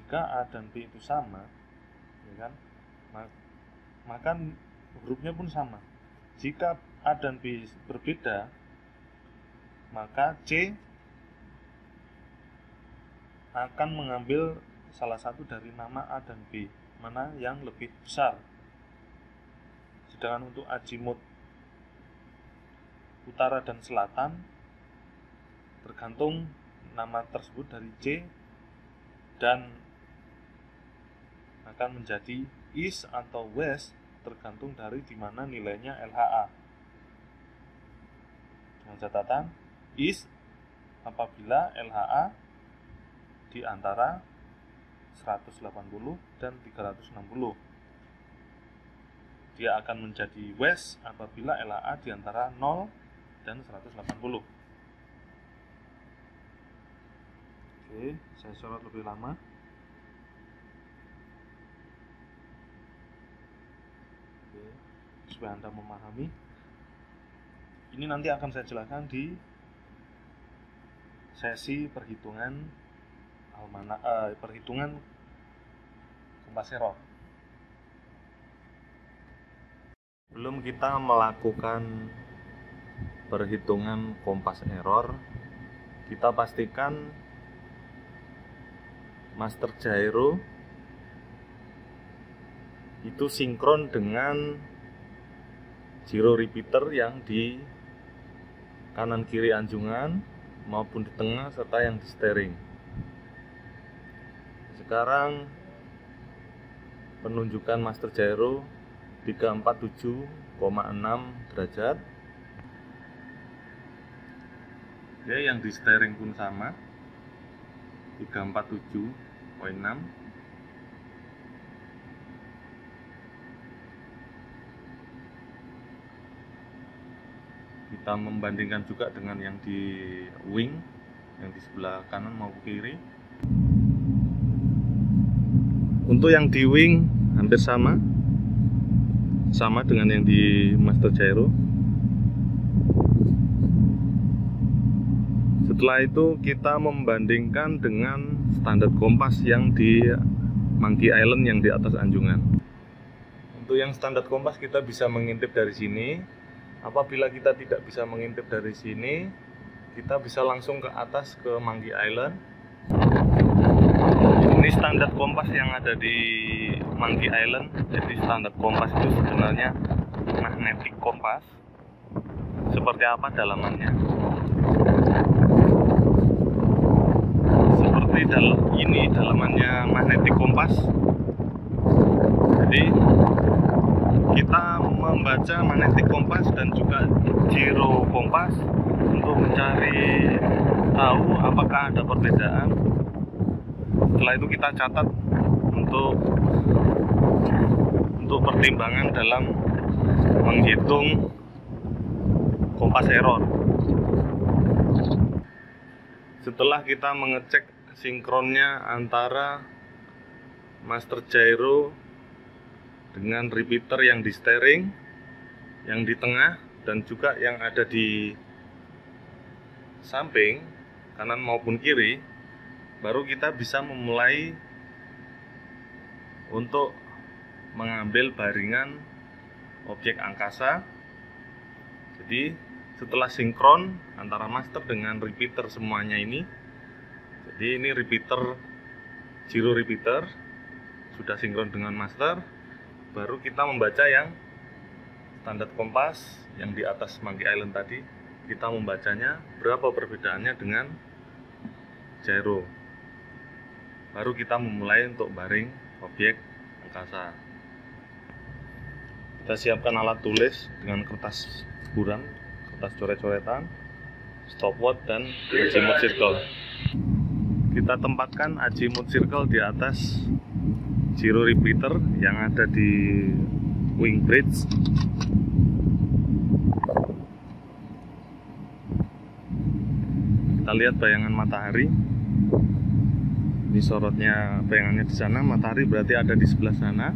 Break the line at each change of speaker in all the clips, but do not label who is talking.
jika A dan B itu sama, ya kan, maka hurufnya pun sama. Jika A dan B berbeda, maka C akan mengambil salah satu dari nama A dan B, mana yang lebih besar. Sedangkan untuk azimut utara dan selatan, tergantung nama tersebut dari C dan akan menjadi east atau west, tergantung dari dimana nilainya LHA. Dengan catatan, east apabila LHA di antara 180 dan 360. Dia akan menjadi west apabila LHA di antara 0 dan 180. Oke, saya sorot lebih lama. Oke, supaya Anda memahami. Ini nanti akan saya jelaskan di sesi perhitungan perhitungan kompas error. Sebelum kita melakukan perhitungan kompas error, kita pastikan master gyro itu sinkron dengan gyro repeater yang di kanan kiri anjungan maupun di tengah serta yang di steering. Sekarang penunjukan master gyro 347,6 derajat. Ya, yang di steering pun sama 347,6. Kita membandingkan juga dengan yang di wing, yang di sebelah kanan maupun kiri. Untuk yang di wing hampir sama dengan yang di master gyro. Setelah itu kita membandingkan dengan standar kompas yang di Monkey Island yang di atas anjungan. Untuk yang standar kompas kita bisa mengintip dari sini. Apabila kita tidak bisa mengintip dari sini, kita bisa langsung ke atas ke Monkey Island. Ini standar kompas yang ada di Monkey Island. Jadi standar kompas itu sebenarnya magnetic kompas. Seperti apa dalamannya? Seperti ini dalamannya magnetic kompas. Jadi kita membaca magnetic kompas dan juga gyro kompas untuk mencari tahu apakah ada perbedaan. Setelah itu kita catat untuk pertimbangan dalam menghitung kompas error. Setelah kita mengecek sinkronnya antara master gyro dengan repeater yang di steering, yang di tengah, dan juga yang ada di samping, kanan maupun kiri, baru kita bisa memulai untuk mengambil baringan objek angkasa. Jadi setelah sinkron antara master dengan repeater semuanya ini, jadi ini repeater, gyro repeater sudah sinkron dengan master, baru kita membaca yang standar kompas yang di atas Monkey Island tadi. Kita membacanya berapa perbedaannya dengan gyro. Baru kita memulai untuk baring objek angkasa. Kita siapkan alat tulis dengan kertas buram, kertas coret-coretan, stopwatch dan azimut circle. Kita tempatkan azimut circle di atas gyro repeater yang ada di wing bridge. Kita lihat bayangan matahari. Ini sorotnya, bayangannya di sana, matahari berarti ada di sebelah sana.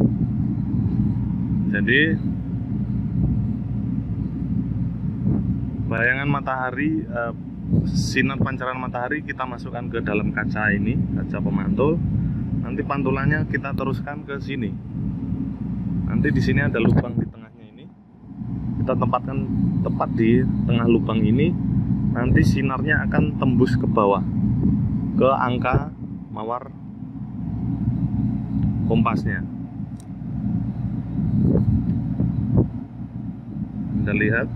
Jadi bayangan matahari, sinar pancaran matahari kita masukkan ke dalam kaca ini, kaca pemantul. Nanti pantulannya kita teruskan ke sini. Nanti di sini ada lubang di tengahnya ini. Kita tempatkan tepat di tengah lubang ini. Nanti sinarnya akan tembus ke bawah, ke angka mawar kompasnya. Anda lihat.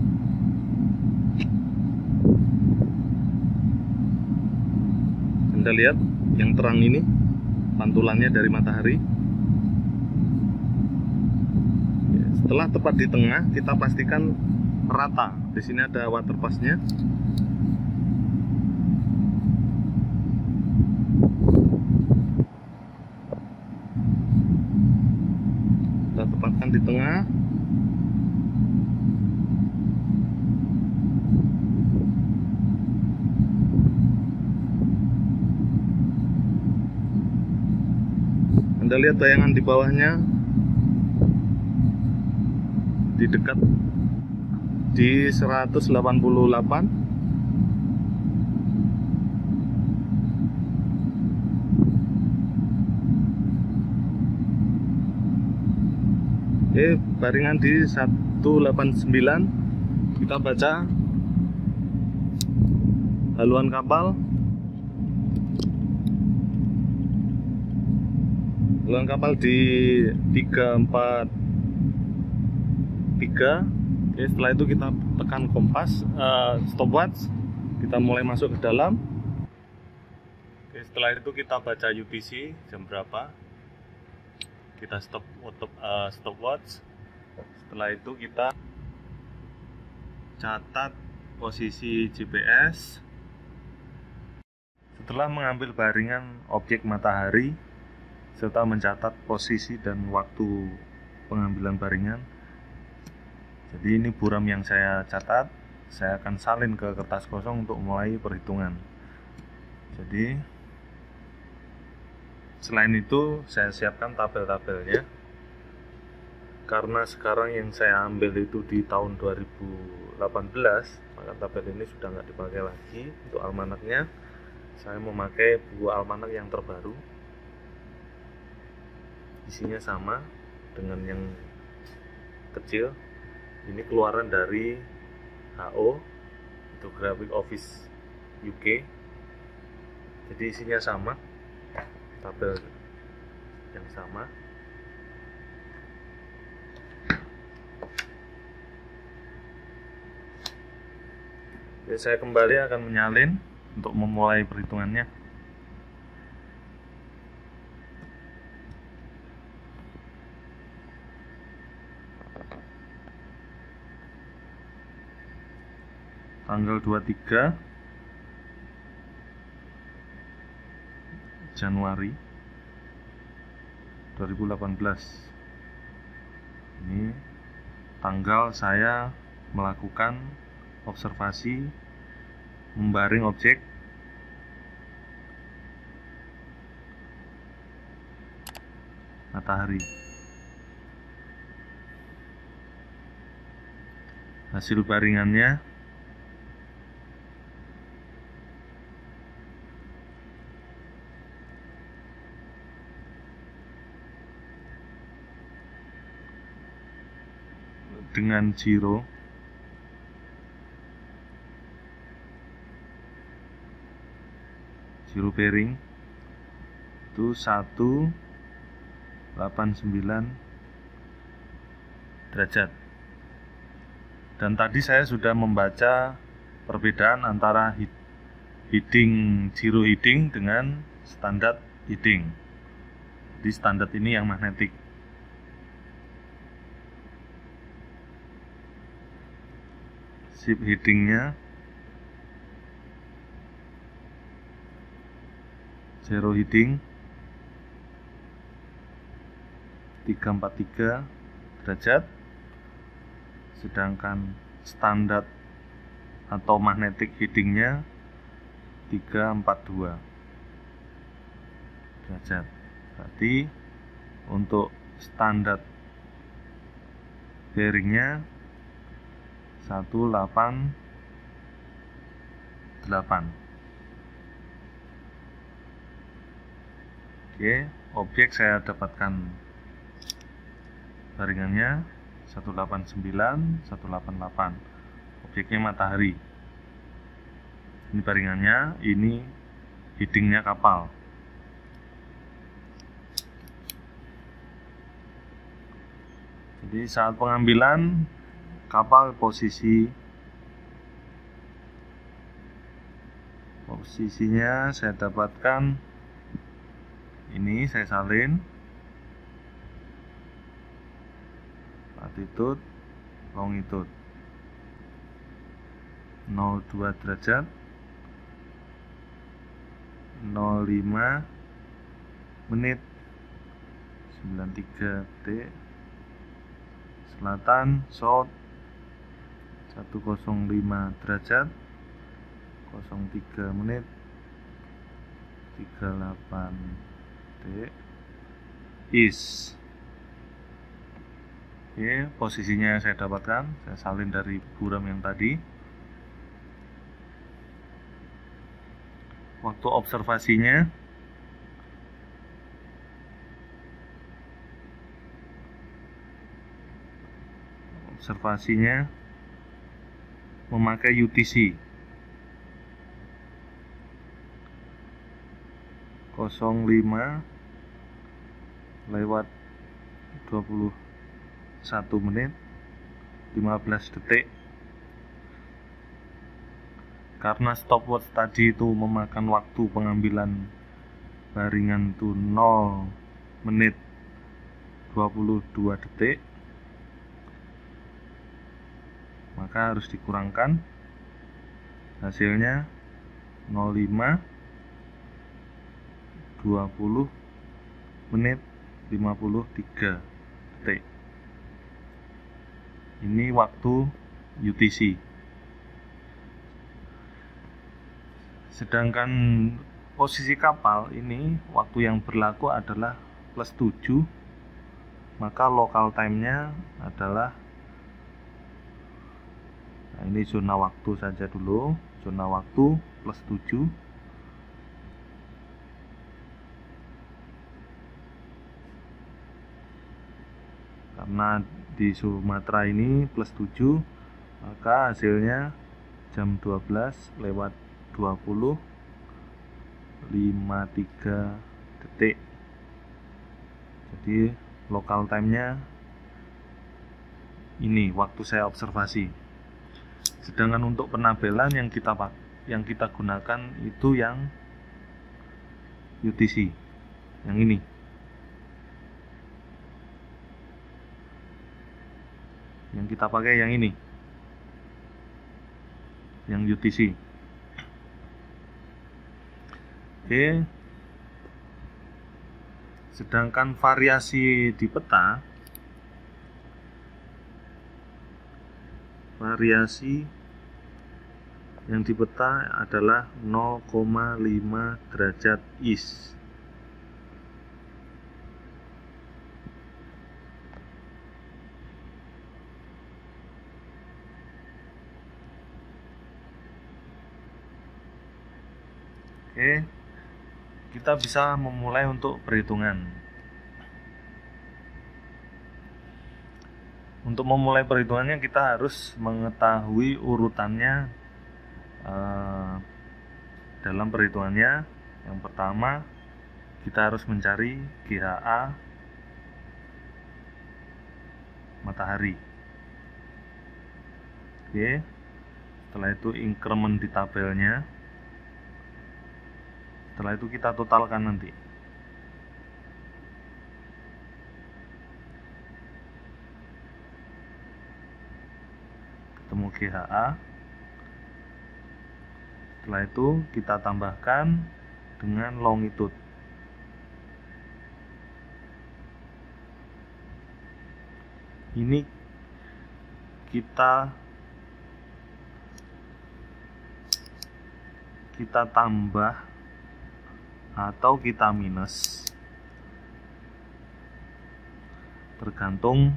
Anda lihat yang terang ini pantulannya dari matahari. Setelah tepat di tengah, kita pastikan rata. Di sini ada water pass-nya. Kita tempatkan di tengah. Anda lihat bayangan di bawahnya, di dekat di 188. Oke, baringan di 189. Kita baca haluan kapal. Haluan kapal di 343. Oke, setelah itu kita tekan kompas, stopwatch. Kita mulai masuk ke dalam. Oke, setelah itu kita baca UTC jam berapa. Kita stopwatch. Setelah itu kita catat posisi GPS. Setelah mengambil baringan objek matahari serta mencatat posisi dan waktu pengambilan baringan, jadi ini buram yang saya catat, saya akan salin ke kertas kosong untuk mulai perhitungan. Jadi selain itu saya siapkan tabel-tabelnya. Karena sekarang yang saya ambil itu di tahun 2018, maka tabel ini sudah nggak dipakai lagi. Untuk almanaknya saya memakai buku almanak yang terbaru. Isinya sama dengan yang kecil. Ini keluaran dari HO, itu Graphic Office UK. Jadi isinya sama, tabel yang sama. Jadi saya kembali akan menyalin untuk memulai perhitungannya. Tanggal 23 Januari 2018. Ini tanggal saya melakukan observasi membaring objek matahari. Hasil baringannya dengan giro bearing itu 189 derajat. Dan tadi saya sudah membaca perbedaan antara giro heading dengan standar heading. Di standar ini yang magnetik. Ship headingnya zero heading 343 derajat, sedangkan standar atau magnetic headingnya 342 derajat. Berarti untuk standar bearingnya 189 Oke, objek saya dapatkan baringannya 189, 188. Objeknya matahari. Ini baringannya, ini headingnya kapal. Jadi saat pengambilan kapal posisinya saya dapatkan ini, saya salin latitude, longitude 02 derajat, 05 menit, 93 detik, selatan south 105 derajat, 03 menit, 38 detik, east. Oke, posisinya saya dapatkan, saya salin dari buram yang tadi. Waktu observasinya memakai UTC 05 lewat 21 menit 15 detik. Karena stopwatch tadi itu memakan waktu pengambilan baringan itu 0 menit 22 detik, maka harus dikurangkan. Hasilnya 05 20 menit 53 detik. Ini waktu UTC. Sedangkan posisi kapal ini waktu yang berlaku adalah +7, maka local time-nya adalah, nah ini zona waktu saja dulu, zona waktu +7. Karena di Sumatera ini +7, maka hasilnya jam 12 lewat 20 53 detik. Jadi local time-nya ini waktu saya observasi. Sedangkan untuk penabelan yang kita gunakan itu yang UTC, yang ini. Yang kita pakai yang ini, yang UTC. Oke. Sedangkan variasi di peta, yang di peta adalah 0,5 derajat east. Oke, kita bisa memulai untuk perhitungan. Untuk memulai perhitungannya kita harus mengetahui urutannya dalam perhitungannya. Yang pertama, kita harus mencari GHA matahari. Oke, setelah itu increment di tabelnya. Setelah itu kita totalkan nanti. Ketemu GHA. Setelah itu kita tambahkan dengan longitude. Ini kita tambah atau kita minus, tergantung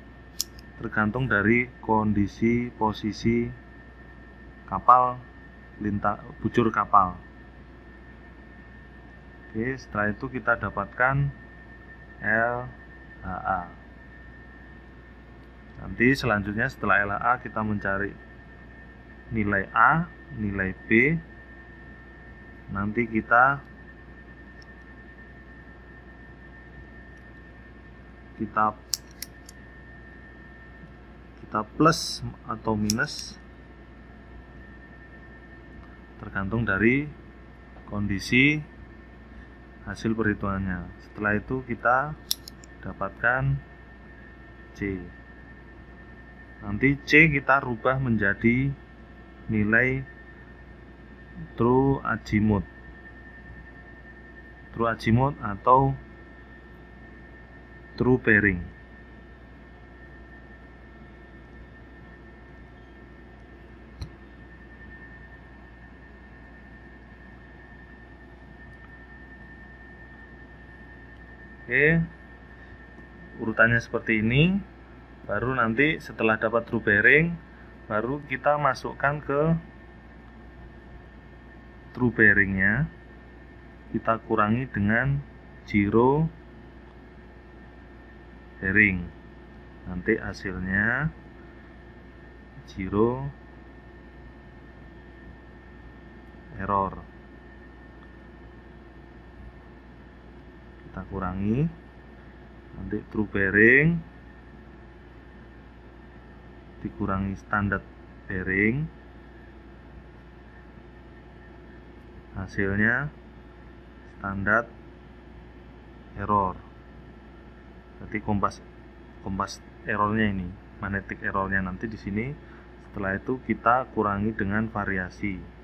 dari kondisi posisi kapal bujur kapal. Oke, setelah itu kita dapatkan LHA. Nanti selanjutnya setelah LHA kita mencari nilai A, nilai B. Nanti kita plus atau minus tergantung dari kondisi hasil perhitungannya. Setelah itu kita dapatkan C. Nanti C kita rubah menjadi nilai true azimuth atau true bearing. Oke, urutannya seperti ini. Baru nanti setelah dapat true bearing, baru kita masukkan ke true bearingnya, kita kurangi dengan zero bearing. Nanti hasilnya zero error. Kita kurangi, nanti true bearing dikurangi standard bearing, hasilnya standard error. Berarti kompas errornya ini, magnetic errornya nanti di sini. Setelah itu kita kurangi dengan variasi.